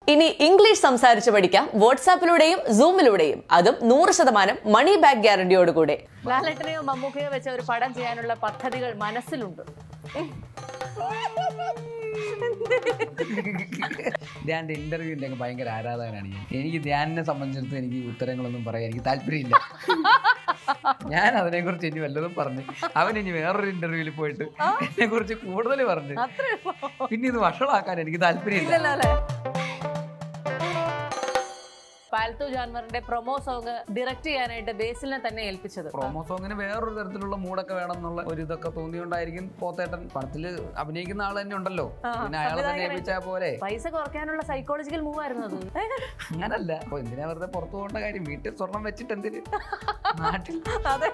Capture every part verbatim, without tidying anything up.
ഇനി ഇംഗ്ലീഷ് സംസാരിച്ച് പഠിക്കാം വാട്സാപ്പിലൂടെയും സൂമിലൂടെയും, അതും നൂറ് ശതമാനം മണി ബാക്ക് ഗ്യാരണ്ടിയോടുകൂടെ. ലാലേട്ടനെയോ മമ്മൂക്കയോ വെച്ച ഒരു പടം ചെയ്യാനുള്ള പദ്ധതികൾ മനസ്സിലുണ്ട്. ധ്യാന്റെ ഇന്റർവ്യൂവിന്റെ ഭയങ്കര ആരാധകനാണ് ഞാൻ. എനിക്ക് ധ്യാനിനെ സംബന്ധിച്ചിടത്ത് എനിക്ക് ഉത്തരങ്ങളൊന്നും പറയാൻ എനിക്ക് താല്പര്യമില്ല. ഞാൻ അതിനെ കുറിച്ച് ഇനി വല്ലതും പറഞ്ഞു, അവൻ ഇനി വേറൊരു ഇന്റർവ്യൂവിൽ പോയിട്ട് എന്നെ കുറിച്ച് കൂടുതൽ പറഞ്ഞു, പിന്നെ ഇത് വഷളാക്കാൻ എനിക്ക് താല്പര്യമില്ല. പാൽത്തു ജാൻവറിന്റെ പ്രൊമോ സോങ് ഡയറക്ട് ചെയ്യാനായിട്ട് ബേസിലിനെ തന്നെ ഏൽപ്പിച്ചത്. പ്രൊമോ സോങ്ങിന് വേറൊരു തരത്തിലുള്ള മൂടൊക്കെ വേണം എന്നുള്ള ഒരു ഇതൊക്കെ തോന്നിയോണ്ടായിരിക്കും പോത്തേട്ടൻ പടത്തില് അഭിനയിക്കുന്ന ആൾ തന്നെ ഉണ്ടല്ലോ, പിന്നെ അയാളെ തന്നെ ഏൽപ്പിച്ചാ പോലെ. പൈസ കുറയ്ക്കാനുള്ള സൈക്കോളജിക്കൽ മൂവ് ആയിരുന്നു അത്. അങ്ങനല്ല, അപ്പൊ എന്തിനാ വെറുതെ പുറത്തു പോകേണ്ട കാര്യം, വീട്ടിൽ സ്വർണം വെച്ചിട്ട് എന്തിന് നാട്ടിൽ. അതെ.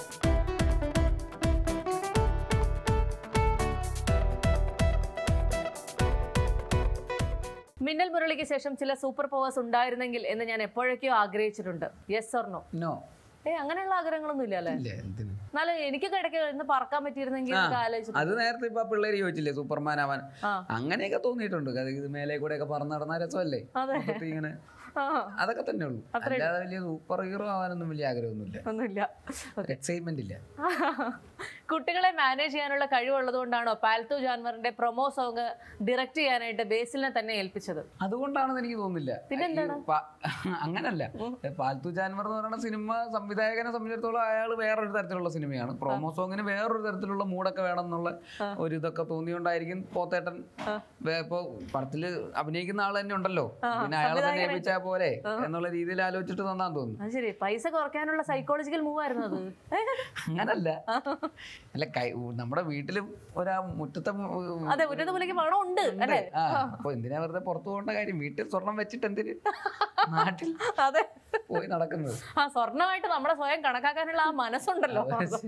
മിന്നൽ മുരളിക്ക് ശേഷം ചില സൂപ്പർ പവേഴ്സ് ഉണ്ടായിരുന്നെങ്കിൽ എന്ന് ഞാൻ എപ്പോഴൊക്കെയോ ആഗ്രഹിച്ചിട്ടുണ്ട്. Yes or no? നോ. ഏ അങ്ങനെയുള്ള ആഗ്രഹങ്ങളൊന്നും ഇല്ല അല്ലേ? എന്നാലും എനിക്കൊക്കെ ഇടയ്ക്ക് ഇന്ന് പറക്കാൻ പറ്റിയിരുന്നെങ്കിൽ അത് നേരത്തെ ഇപ്പൊ പിള്ളേര് ചോദിച്ചില്ലേ സൂപ്പർമാൻ ആവാൻ, അങ്ങനെയൊക്കെ തോന്നിയിട്ടുണ്ട്. ഇത് മേലെ കൂടെ ഒക്കെ പറന്ന് നടന്ന രസമല്ലേ ഇങ്ങനെ, അതൊക്കെ തന്നെ ഉള്ളൂ. അല്ലാതെ വലിയ സൂപ്പർ ഹീറോ ആവാനൊന്നും വലിയ ആഗ്രഹമൊന്നുമില്ല, എക്സൈറ്റ്മെന്റ് ഇല്ല. കുട്ടികളെ മാനേജ് ചെയ്യാനുള്ള കഴിവുള്ളത് കൊണ്ടാണോ പാൽത്തു ജാൻവറിന്റെ പ്രൊമോ സോങ് ഡയറക്ട് ചെയ്യാനായിട്ട് ബേസിലിനെ തന്നെ ഏൽപ്പിച്ചത്? അതുകൊണ്ടാണെന്ന് എനിക്ക് തോന്നുന്നില്ല. പിന്നെന്താണ്? അങ്ങനല്ല, പാൽത്തു ജാൻവർ എന്ന് പറയുന്ന സിനിമ സംവിധായകനെ സംബന്ധിച്ചിടത്തോളം അയാൾ വേറൊരു തരത്തിലുള്ള സിനിമയാണ്. പ്രൊമോ സോങ്ങിന് വേറൊരു തരത്തിലുള്ള മൂടൊക്കെ വേണം എന്നുള്ള ഒരു ഇതൊക്കെ തോന്നിയോണ്ടായിരിക്കും പോത്തേട്ടൻ ഇപ്പൊ പടത്തില് അഭിനയിക്കുന്ന ആൾ തന്നെ ഉണ്ടല്ലോ, പിന്നെ അയാളെ തന്നെ ഏൽപ്പിച്ചാൽ പോലെ എന്നുള്ള രീതിയിൽ ആലോചിച്ചിട്ട് തന്നാന്ന് തോന്നുന്നു. ശരി, പൈസ കുറയ്ക്കാനുള്ള സൈക്കോളജിക്കൽ മൂവ് ആയിരുന്നു അത്. അങ്ങനല്ല, അല്ല നമ്മുടെ വീട്ടിലും ഒരാ മുറ്റത്തെ പണം ഉണ്ട് അല്ലേ? അപ്പൊ എന്തിനാ വെറുതെ പുറത്തു പോകേണ്ട കാര്യം, വീട്ടിൽ സ്വർണം വെച്ചിട്ട് എന്തിന് നാട്ടിൽ പോയി നടക്കുന്നത്. ആ സ്വർണ്ണമായിട്ട് നമ്മളെ സ്വയം കണക്കാക്കാനുള്ള ആ മനസ്സുണ്ടല്ലോ.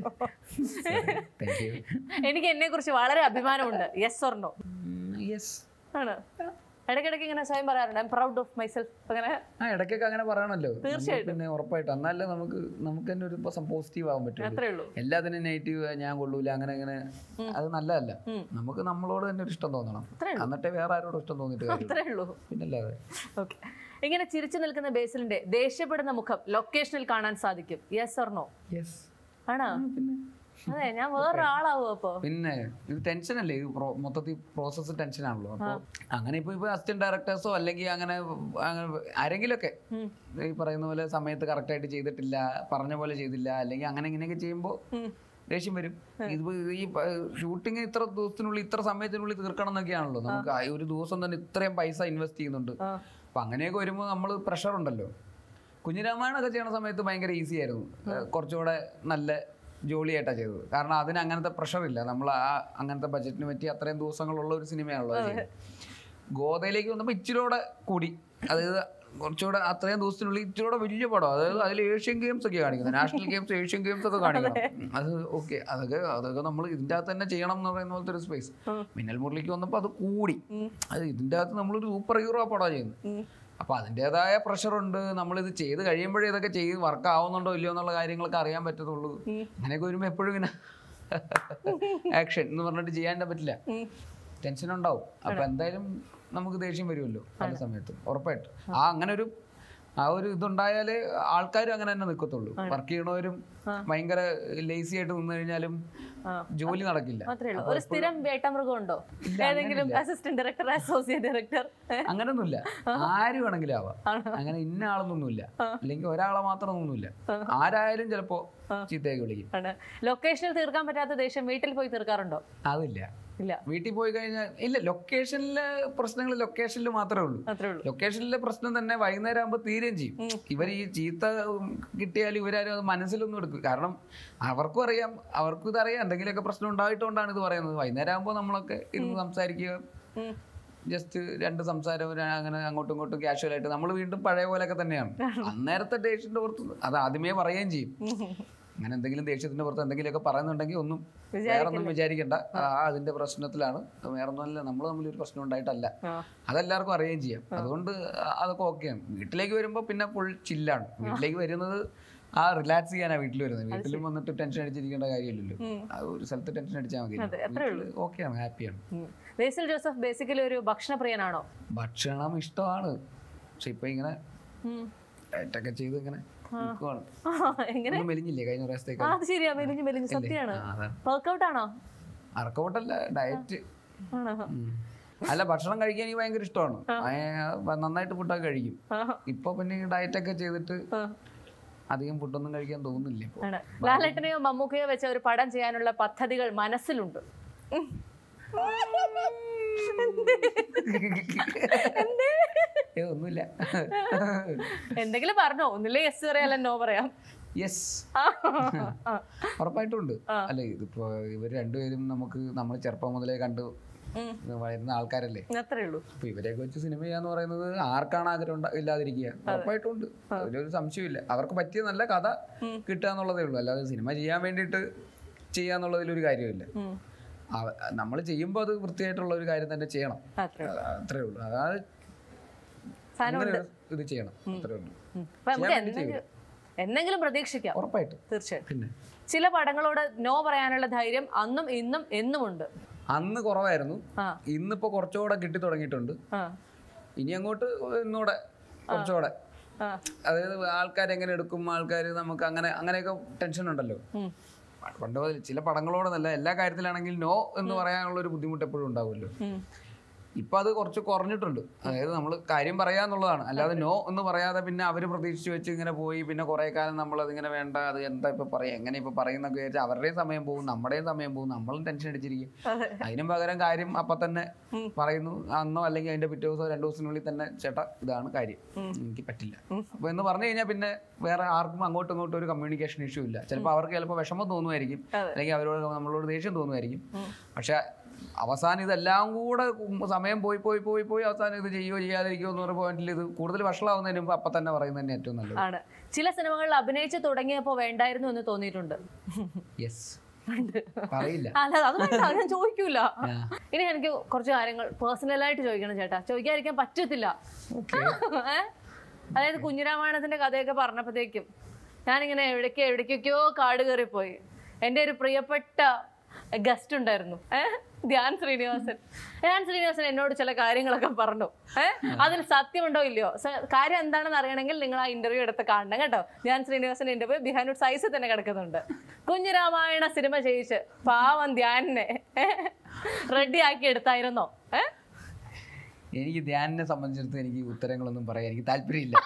എനിക്ക് എന്നെ കുറിച്ച് വളരെ അഭിമാനമുണ്ട്. Yes or no? യെസ് ആണ്. ഇടയ്ക്കിടയ്ക്ക് ഇങ്ങനെ സ്വയം പറയാറുണ്ട്, I am proud of myself. അങ്ങനെ ആ ഇടയ്ക്കൊക്കെ അങ്ങനെ പറയണല്ലോ, തീർച്ചയായിട്ടും. പിന്നെ ഉറപ്പായിട്ടും എന്നാലേ നമുക്ക് നമുക്ക് തന്നെ ഒരു പോസിറ്റീവ് ആവാൻ പറ്റും. എല്ലാത്തിനും നെഗറ്റീവ് ഞാൻ കൊള്ളൂല അങ്ങനെ അങ്ങനെ, അത് നല്ലതല്ല. നമുക്ക് നമ്മളോട് തന്നെ ഒരു ഇഷ്ടം തോന്നണം, എന്നിട്ടേ വേറെ ആരോടും ഇഷ്ടം തോന്നിട്ട് കാര്യമുള്ളൂ. പിന്നല്ലാതെ. ഓക്കെ, ഇങ്ങനെ ചിരിച്ചു നിൽക്കുന്ന ബേസിലിന്റെ ദേഷ്യപ്പെടുന്ന മുഖം ലൊക്കേഷനിൽ കാണാൻ സാധിക്കും. Yes or no? യെസ്. ആണോ? അതെ, ഞാൻ വേറൊരാളാവോ? അപ്പൊ പിന്നെ ഇത് ടെൻഷൻ അല്ലേ, ഇത് മൊത്തത്തിൽ പ്രോസസ് ടെൻഷൻ ആണല്ലോ. അപ്പൊ അങ്ങനെ ഇപ്പൊ ഇപ്പൊ അസിസ്റ്റന്റ് ഡയറക്ടേഴ്സോ അല്ലെങ്കിൽ അങ്ങനെ ആരെങ്കിലും ഒക്കെ ഈ പറയുന്ന പോലെ സമയത്ത് കറക്റ്റ് ആയിട്ട് ചെയ്തിട്ടില്ല, പറഞ്ഞ പോലെ ചെയ്തില്ല, അല്ലെങ്കിൽ അങ്ങനെ ഇങ്ങനെയൊക്കെ ചെയ്യുമ്പോ ദേഷ്യം വരും. ഇത് ഈ ഷൂട്ടിങ് ഇത്ര ദിവസത്തിനുള്ളിൽ ഇത്ര സമയത്തിനുള്ളിൽ തീർക്കണം എന്നൊക്കെയാണല്ലോ. നമുക്ക് ഒരു ദിവസം തന്നെ ഇത്രയും പൈസ ഇൻവെസ്റ്റ് ചെയ്യുന്നുണ്ട്. അപ്പൊ അങ്ങനെയൊക്കെ വരുമ്പോൾ നമ്മൾ പ്രഷർ ഉണ്ടല്ലോ. കുഞ്ഞിരാമായണമൊക്കെ ചെയ്യണ സമയത്ത് ഭയങ്കര ഈസി ആയിരുന്നു, കുറച്ചുകൂടെ നല്ല ജോലിയായിട്ടാണ് ചെയ്തത്. കാരണം അതിന് അങ്ങനത്തെ പ്രഷറില്ല, നമ്മൾ ആ അങ്ങനത്തെ ബഡ്ജറ്റിന് പറ്റി അത്രയും ദിവസങ്ങളുള്ള ഒരു സിനിമയാണല്ലോ. ഗോതയിലേക്ക് വന്നപ്പോൾ ഇച്ചിരൂടെ കൂടി, അതായത് കുറച്ചുകൂടെ അത്രയും ദിവസത്തിനുള്ളിൽ ഇച്ചിരൂടെ വലിയ പടം, അതായത് അതിൽ ഏഷ്യൻ ഗെയിംസ് ഒക്കെ കാണിക്കുന്നത്, നാഷണൽ ഗെയിംസ് ഏഷ്യൻ ഗെയിംസ് ഒക്കെ കാണിക്കണം. അത് ഓക്കെ, അതൊക്കെ അതൊക്കെ നമ്മൾ ഇതിൻ്റെ അകത്ത് തന്നെ ചെയ്യണം എന്ന് പറയുന്ന പോലത്തെ ഒരു സ്പേസ്. മിന്നൽ മുരളിക്ക് വന്നപ്പോൾ അത് കൂടി, അത് ഇതിൻ്റെ അകത്ത് നമ്മളൊരു സൂപ്പർ ഹീറോ പടമാണ് ചെയ്യുന്നത്. അപ്പൊ അതിൻ്റെതായ പ്രഷറുണ്ട്. നമ്മളിത് ചെയ്ത് കഴിയുമ്പോഴേ ഇതൊക്കെ ചെയ്ത് വർക്ക് ആവുന്നുണ്ടോ ഇല്ലയോ എന്നുള്ള കാര്യങ്ങളൊക്കെ അറിയാൻ പറ്റത്തുള്ളൂ. അങ്ങനെയൊക്കെ വരുമ്പോൾ എപ്പോഴും ഇങ്ങനെ ആക്ഷൻ എന്ന് പറഞ്ഞിട്ട് ചെയ്യാൻ പറ്റില്ല, ടെൻഷൻ ഉണ്ടാവും. അപ്പൊ എന്തായാലും നമുക്ക് ദേഷ്യം വരുമല്ലോ പല സമയത്തും, ഉറപ്പായിട്ടും. ആ അങ്ങനെ ഒരു ആ ഒരു ഇതുണ്ടായാലേ ആൾക്കാരും അങ്ങനെ തന്നെ നിൽക്കത്തുള്ളൂ. വർക്ക് ചെയ്യണവരും ഭയങ്കര ലേസി ആയിട്ട് നിന്ന് കഴിഞ്ഞാലും ജോലി നടക്കില്ല. ഒരു സ്ഥിരം വേട്ടമൃഗം ഉണ്ടോ ഏതെങ്കിലും അസിസ്റ്റന്റ് ഡയറക്ടർ, അസോസിയേറ്റ് ഡയറക്ടർ? അങ്ങനൊന്നുമില്ല, ആര് വേണമെങ്കിലും ആവാം. അങ്ങനെ ഇന്ന ആളൊന്നൊന്നുമില്ല, അല്ലെങ്കിൽ ഒരാളെ മാത്രമൊന്നുമില്ല, ആരായാലും ചിലപ്പോ ചീത്തയൊക്കെ വിളിക്കും. ലൊക്കേഷനിൽ തീർക്കാൻ പറ്റാത്ത ദേഷ്യം വീട്ടിൽ പോയി തീർക്കാറുണ്ടോ? അതില്ല, വീട്ടിൽ പോയി കഴിഞ്ഞാൽ ഇല്ല. ലൊക്കേഷനിലെ പ്രശ്നങ്ങൾ ലൊക്കേഷനിൽ മാത്രമേ ഉള്ളൂ. ലൊക്കേഷനിലെ പ്രശ്നം തന്നെ വൈകുന്നേരം ആകുമ്പോൾ തീരുകയും ചെയ്യും. ഇവർ ഈ ചീത്ത കിട്ടിയാലും ഇവരാരും അത് മനസ്സിലൊന്നും എടുക്കും. കാരണം അവർക്കും അറിയാം, അവർക്കും ഇതറിയാം എന്തെങ്കിലുമൊക്കെ പ്രശ്നം ഉണ്ടായിട്ടുകൊണ്ടാണ് ഇത് പറയുന്നത്. വൈകുന്നേരം ആകുമ്പോൾ നമ്മളൊക്കെ ഇരുന്ന് സംസാരിക്കുക, ജസ്റ്റ് രണ്ട് സംസാരം അങ്ങനെ അങ്ങോട്ടും ഇങ്ങോട്ടും കാഷ്വലായിട്ട് നമ്മൾ വീണ്ടും പഴയ പോലെയൊക്കെ തന്നെയാണ്. അന്നേരത്തെ ദേഷ്യത്തിന്റെ പുറത്ത് അത് ആദ്യമേ പറയുകയും ചെയ്യും. അങ്ങനെ എന്തെങ്കിലും ദേഷ്യത്തിന്റെ പുറത്ത് എന്തെങ്കിലുമൊക്കെ പറയുന്നുണ്ടെങ്കിൽ ഒന്നും വേറൊന്നും വിചാരിക്കണ്ട, അതിന്റെ പ്രശ്നത്തിലാണ്, വേറൊന്നുമല്ല, നമ്മൾ തമ്മിൽ ഒരു പ്രശ്നം ഉണ്ടായിട്ടല്ല, അതെല്ലാവർക്കും അറിയുകയും ചെയ്യാം. അതുകൊണ്ട് അതൊക്കെ ഓക്കെയാണ്. വീട്ടിലേക്ക് വരുമ്പോൾ പിന്നെ ഫുൾ ചില്ലാണ്. വീട്ടിലേക്ക് വരുന്നത് ആ റിലാക്സ് ചെയ്യാനാണ് വീട്ടിൽ വരുന്നത്. വീട്ടിലും വന്നിട്ട് ടെൻഷൻ അടിച്ചിരിക്കേണ്ട കാര്യമില്ലല്ലോ, ആ ഒരു സ്ഥലത്ത് ടെൻഷൻ അടിച്ചാൽ മതി. ഓക്കെയാണ്, ഹാപ്പിയാണ്. ബേസിൽ ജോസഫ് ബേസിക്കലി ഒരു ഭക്ഷണപ്രിയനാണോ? ഭക്ഷണം ഇഷ്ടമാണ്, പക്ഷെ ഇപ്പൊ ഇങ്ങനെ ഡയറ്റൊക്കെ ചെയ്ത് ഇങ്ങനെ മെലിഞ്ഞില്ലേ കഴിഞ്ഞ പ്രാവശ്യത്തേക്ക്? ശരിയാ, മെലിഞ്ഞു മെലിഞ്ഞു, സത്യമാണ്. വർക്ക്ഔട്ട് ആണോ? വർക്കൗട്ടല്ല, ഡയറ്റ്. അല്ല, ഭക്ഷണം കഴിക്കാൻ എനിക്ക് ഭയങ്കര ഇഷ്ടമാണ്, നന്നായിട്ട് ഫുഡൊക്കെ കഴിക്കും. ഇപ്പൊ പിന്നെ ഡയറ്റ് ഒക്കെ ചെയ്തിട്ട് അധികം ഫുഡൊന്നും കഴിക്കാൻ തോന്നുന്നില്ല ഇപ്പൊ. ലാലേട്ടനെയോ മമ്മൂക്കയോ വെച്ച ഒരു പടം ചെയ്യാനുള്ള പദ്ധതികൾ മനസ്സിലുണ്ട്? ഒന്നുമില്ല. എന്തെങ്കിലും പറഞ്ഞോ? ഒന്നില്ലേ യെസ് പറയാല്ല നോ പറയാം. യെസ്, ഉറപ്പായിട്ടും ഉണ്ട്. അല്ലെ, ഇതിപ്പോ ഇവർ രണ്ടുപേരും നമുക്ക് നമ്മൾ ചെറുപ്പം മുതലേ കണ്ടു വരുന്ന ആൾക്കാരല്ലേ. അത്രേ ഉള്ളൂ. അപ്പൊ ഇവരെയൊക്കെ വെച്ച് സിനിമ ചെയ്യാന്ന് പറയുന്നത് ആർക്കാണ് ആഗ്രഹം ഇല്ലാതിരിക്കുക? ഉറപ്പായിട്ടും ഉണ്ട്, അതിലൊരു സംശയമില്ല. അവർക്ക് പറ്റിയ നല്ല കഥ കിട്ടുക എന്നുള്ളതേ ഉള്ളൂ, അല്ലാതെ സിനിമ ചെയ്യാൻ വേണ്ടിയിട്ട് ചെയ്യാന്നുള്ളതിലൊരു കാര്യമില്ല. നമ്മൾ ചെയ്യുമ്പോൾ അത് വൃത്തിയായിട്ടുള്ള ഒരു കാര്യം തന്നെ ചെയ്യണം, അത്രേ ഉള്ളൂ. അതായത് ഇത് ചെയ്യണം, അത്രേ ഉള്ളൂ. എന്തെങ്കിലും പ്രതീക്ഷിക്കാം, ഉറപ്പായിട്ടും, തീർച്ചയായിട്ടും. പിന്നെ ചില പടങ്ങളോട് നോ പറയാനുള്ള ധൈര്യം അന്നും ഇന്നും എന്നും ഉണ്ട്. അന്ന് കുറവായിരുന്നു, ഇന്നിപ്പോ കുറച്ചുകൂടെ കിട്ടി തുടങ്ങിയിട്ടുണ്ട്. ഇനി അങ്ങോട്ട് ഇന്നൂടെ കുറച്ചുകൂടെ, അതായത് ആൾക്കാരെങ്ങനെ എടുക്കും, ആൾക്കാർ നമുക്ക് അങ്ങനെ അങ്ങനെയൊക്കെ ടെൻഷൻ ഉണ്ടല്ലോ. പണ്ട് മുതൽ ചില പടങ്ങളോടൊന്നല്ല, എല്ലാ കാര്യത്തിലാണെങ്കിലും നോ എന്ന് പറയാനുള്ള ഒരു ബുദ്ധിമുട്ട് എപ്പോഴും ഉണ്ടാവുമല്ലോ. ഇപ്പൊ അത് കുറച്ച് കുറഞ്ഞിട്ടുണ്ട്. അതായത് നമ്മൾ കാര്യം പറയാന്നുള്ളതാണ്, അല്ലാതെ നോ എന്ന് പറയാതെ പിന്നെ അവര് പ്രതീക്ഷിച്ച് വെച്ച് ഇങ്ങനെ പോയി പിന്നെ കുറെ കാലം നമ്മൾ അതിങ്ങനെ വേണ്ട, അത് എന്താ ഇപ്പൊ പറയാ, എങ്ങനെ ഇപ്പൊ പറയുന്നൊക്കെ വിചാരിച്ചാൽ അവരുടെയും സമയം പോകും, നമ്മുടെയും സമയം പോകും, നമ്മളും ടെൻഷൻ അടിച്ചിരിക്കും. അതിനും പകരം കാര്യം അപ്പൊ തന്നെ പറയുന്നു, അന്നോ അല്ലെങ്കിൽ അതിന്റെ പിറ്റേ ദിവസമോ രണ്ടു ദിവസത്തിനുള്ളിൽ തന്നെ ചേട്ടാ ഇതാണ് കാര്യം, എനിക്ക് പറ്റില്ല അപ്പൊ എന്ന് പറഞ്ഞു കഴിഞ്ഞാൽ പിന്നെ വേറെ ആർക്കും അങ്ങോട്ടും ഇങ്ങോട്ടും ഒരു കമ്മ്യൂണിക്കേഷൻ ഇഷ്യൂ ഇല്ല. ചിലപ്പോൾ അവർക്ക് ചിലപ്പോൾ വിഷമം തോന്നുമായിരിക്കും, അല്ലെങ്കിൽ അവരോട് നമ്മളോട് ദേഷ്യം തോന്നുമായിരിക്കും. പക്ഷെ അവസാനം ഇതെല്ലാം കൂടെ സമയം പോയി പോയി പോയി പോയി അവസാനം ഇത് ചെയ്യുകയോ ചെയ്യാതിരിക്കുമോ എന്ന് പറയുന്ന പോയിന്റിൽ ഇത് കൂടുതൽ വഷളാവുന്നതിന് മുമ്പ് അപ്പൊ തന്നെ പറയുന്നത് തന്നെ ഏറ്റവും നല്ലത് ആണ്. ചില സിനിമകളിൽ അഭിനയിച്ച് തുടങ്ങിയപ്പോ വേണ്ടായിരുന്നു എന്ന് തോന്നിയിട്ടുണ്ട്. യെസ്, പറയില്ല, അല്ല അത് ഞാൻ ചോദിക്കൂല. ഇനി എനിക്ക് കുറച്ച് കാര്യങ്ങൾ പേഴ്സണലായിട്ട് ചോദിക്കണം ചേട്ടാ, ചോദിക്കാതിരിക്കാൻ പറ്റത്തില്ല. അതായത് കുഞ്ഞിരാമായണത്തിന്റെ കഥയൊക്കെ പറഞ്ഞപ്പോഴത്തേക്കും ഞാനിങ്ങനെ എവിടേക്കോ എവിടേക്കൊക്കെയോ കാട് കയറിപ്പോയി. എൻ്റെ ഒരു പ്രിയപ്പെട്ട ഗസ്റ്റ് ഉണ്ടായിരുന്നു, ഏഹ് ധ്യാൻ ശ്രീനിവാസൻ. ധ്യാൻ ശ്രീനിവാസൻ എന്നോട് ചില കാര്യങ്ങളൊക്കെ പറഞ്ഞു. ഏഹ് അതിന് സത്യമുണ്ടോ ഇല്ലയോ, കാര്യം എന്താണെന്ന് അറിയണമെങ്കിൽ നിങ്ങൾ ആ ഇന്റർവ്യൂ എടുത്ത് കാണണം കേട്ടോ. ധ്യാൻ ശ്രീനിവാസൻ ഇന്റർവ്യൂ ബിഹൈൻഡ് സൈസിൽ തന്നെ കിടക്കുന്നുണ്ട്. കുഞ്ഞിരാമായണ സിനിമ ചെയ്യിച്ച് പാവം ധ്യാനിനെ റെഡി ആക്കി എടുത്തായിരുന്നോ? ഏഹ് എനിക്ക് ധ്യാനിനെ സംബന്ധിച്ചിടത്ത് എനിക്ക് ഉത്തരങ്ങളൊന്നും പറയാൻ എനിക്ക് താല്പര്യമില്ല.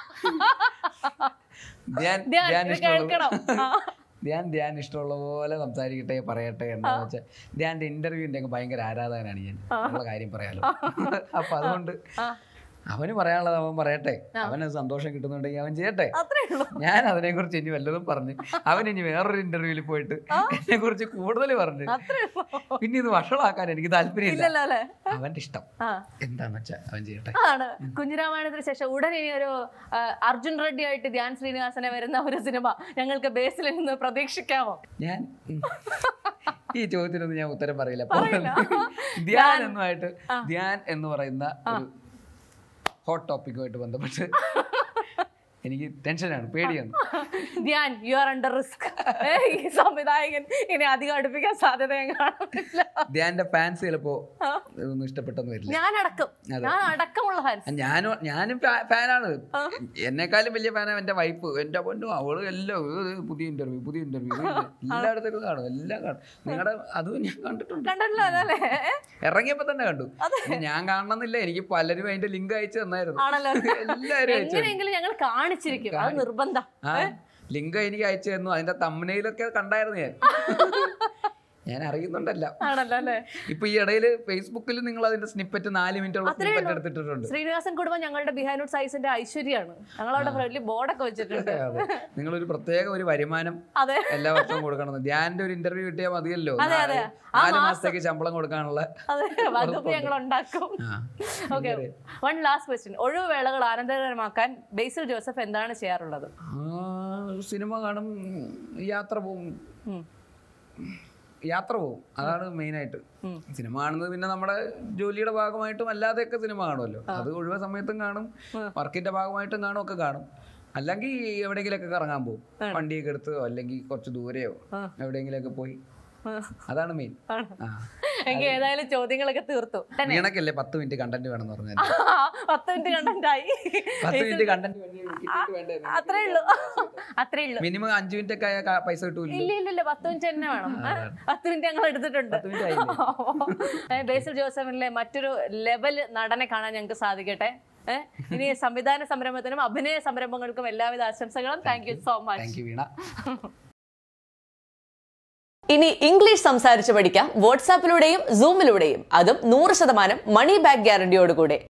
ധ്യാൻ കേൾക്കണം. ധ്യാൻ ധ്യാൻ ഇഷ്ടമുള്ള പോലെ സംസാരിക്കട്ടെ, പറയട്ടെ. എന്താന്ന് വെച്ചാൽ ധ്യാന്റെ ഇന്റർവ്യൂവിന്റെ ഒക്കെ ഭയങ്കര ആരാധകനാണ് ഞാൻ, ഉള്ള കാര്യം പറയാലോ. അപ്പൊ അതുകൊണ്ട് അവന് പറയാനുള്ളത് അവൻ പറയട്ടെ, അവന് സന്തോഷം കിട്ടുന്നുണ്ടെങ്കിൽ അവൻ ചെയ്യട്ടെ. ഞാൻ അതിനെ കുറിച്ച് ഇനി വല്ലതും പറഞ്ഞു അവൻ ഇനി വേറൊരു ഇന്റർവ്യൂവിൽ പോയിട്ട് എന്നെ കുറിച്ച് കൂടുതൽ പറഞ്ഞു പിന്നെ ഇത് വഷളാക്കാൻ എനിക്ക് താല്പര്യമില്ല. അവന്റെ ഇഷ്ടം എന്താന്ന് വെച്ചാൽ അവൻ ചെയ്യട്ടെ. കുഞ്ഞിരാമായണത്തിന് ശേഷം ഉടൻ ഇനി ഒരു അർജുൻ റെഡ്ഡി ആയിട്ട് ധ്യാൻ ശ്രീനിവാസനെ വരുന്ന ഒരു സിനിമ ഞങ്ങൾക്ക് ബേസിൽ നിന്ന് പ്രതീക്ഷിക്കാമോ? ഞാൻ ഈ ചോദ്യത്തിനൊന്നും ഞാൻ ഉത്തരം പറയില്ല. ധ്യാൻ എന്നുമായിട്ട് ധ്യാൻ എന്ന് പറയുന്ന ഒരു ഹോട്ട് ടോപ്പിക്കുമായിട്ട് ബന്ധപ്പെട്ട് എനിക്ക് ടെൻഷനാണ്, പേടിയാണ്. Dhyan, you are under risk. ഈ സംവിധായകൻ ഇനി അധികം അടുപ്പിക്കാൻ സാധ്യത കാണുന്നില്ല. ധ്യാന്റെ ഫാൻസ് ചിലപ്പോ ഇതൊന്നും ഇഷ്ടപ്പെട്ടെന്ന് വരില്ല. ഞാനടക്കം ഞാൻ അടക്കമുള്ള ഫാൻസ്. ഞാനും ഞാനും ഫാനാണ്. എന്നെക്കാളും വലിയ ഫാനാണ് എന്റെ വൈഫ്. എന്റെ പൊന്നും അവള് എല്ലാം പുതിയ ഇന്റർവ്യൂ പുതിയ ഇന്റർവ്യൂ എല്ലായിടത്തേക്കും കാണും, എല്ലാം കാണും. നിങ്ങളുടെ അതും ഞാൻ കണ്ടിട്ടുണ്ട്. ഇറങ്ങിയപ്പോ തന്നെ കണ്ടു. ഞാൻ കാണണമെന്നില്ല, എനിക്ക് പലരും അതിന്റെ ലിങ്ക് അയച്ചു തന്നായിരുന്നു. എല്ലാവരും എങ്ങനെയെങ്കിലും ഞങ്ങൾ കാണിച്ചിരിക്കും, അത് നിർബന്ധം. ലിങ്ക് എനിക്ക് അയച്ചു തന്നു, അതിന്റെ തമ്മനയിലൊക്കെ കണ്ടായിരുന്നു ഞാൻ. ഞാൻ അറിയുന്നുണ്ടല്ല. ഇപ്പൊ ഈ ഇടയില് ഫേസ്ബുക്കിൽ നിങ്ങൾ അതിന്റെ സ്നിപ്പറ്റ് നാല് മിനിറ്റുള്ള സ്നിപ്പറ്റ് എടുത്തിട്ടുണ്ട്. ശ്രീനിവാസൻ കുടുംബം ഞങ്ങളുടെ ബിഹൈൻഡ് സൈസിന്റെ ഐശ്വര്യാണ്. ഞങ്ങളവിടെ ഫ്രണ്ട്ലി ബോർഡൊക്കെ വെച്ചിട്ടുണ്ട്. നിങ്ങളൊരു പ്രത്യേക ഒരു വരുമാനം എല്ലാ വർഷവും കൊടുക്കണം. ധ്യാന്റെ ഒരു ഇന്റർവ്യൂ കിട്ടിയാൽ മതിയല്ലോ, നാല് മാസത്തേക്ക് ശമ്പളം കൊടുക്കാനുള്ള ഞങ്ങൾ ഉണ്ടാക്കും. Okay, one last question. ഒഴിവുവേളകൾ ആനന്ദകരമാക്കാൻ ബേസിൽ ജോസഫ് എന്താണ് ചെയ്യാറുള്ളത്? സിനിമ കാണും, യാത്ര പോകും. യാത്ര പോകും, അതാണ് മെയിനായിട്ട്. സിനിമ കാണുന്നത് പിന്നെ നമ്മുടെ ജോലിയുടെ ഭാഗമായിട്ടും അല്ലാതെയൊക്കെ സിനിമ കാണുമല്ലോ, അത് ഒഴിവ സമയത്തും കാണും, വർക്കിന്റെ ഭാഗമായിട്ടും കാണും, ഒക്കെ കാണും. അല്ലെങ്കിൽ എവിടെയെങ്കിലൊക്കെ കറങ്ങാൻ പോകും, വണ്ടിയൊക്കെ എടുത്തോ അല്ലെങ്കിൽ കുറച്ച് ദൂരെയോ എവിടെയെങ്കിലൊക്കെ പോയി അതാണ് മെയിൻ. എനിക്ക് ഏതായാലും ചോദ്യങ്ങളൊക്കെ തീർത്തു. വീണക്കല്ലേ പത്ത് മിനിറ്റ് കണ്ടന്റ് വേണമെന്ന് പറഞ്ഞാൽ പത്ത് മിനിറ്റ് കണ്ടന്റ് ആയി. പത്ത് മിനിറ്റ് കണ്ടന്റ് അത്രേ ഉള്ളൂ, അത്രേ ഉള്ളൂ. മിനിമം അഞ്ചു മിനിറ്റ് ഒക്കെ പൈസ കിട്ടൂല. ഇല്ല ഇല്ല ഇല്ല, പത്ത് മിനിറ്റ് തന്നെ വേണം. പത്ത് മിനിറ്റ് ഞങ്ങൾ എടുത്തിട്ടുണ്ട്. ബേസിൽ ജോസഫിലെ മറ്റൊരു ലെവൽ നടനെ കാണാൻ ഞങ്ങൾക്ക് സാധിക്കട്ടെ. ഇനി സംവിധാന സംരംഭത്തിനും അഭിനയ സംരംഭങ്ങൾക്കും എല്ലാവിധ ആശംസകളും. Thank you so much. ഇനി ഇംഗ്ലീഷ് സംസാരിച്ച് പഠിക്കാം വാട്സാപ്പിലൂടെയും സൂമിലൂടെയും, അതും നൂറ് ശതമാനം മണി ബാക്ക് ഗ്യാരണ്ടിയോടുകൂടെ.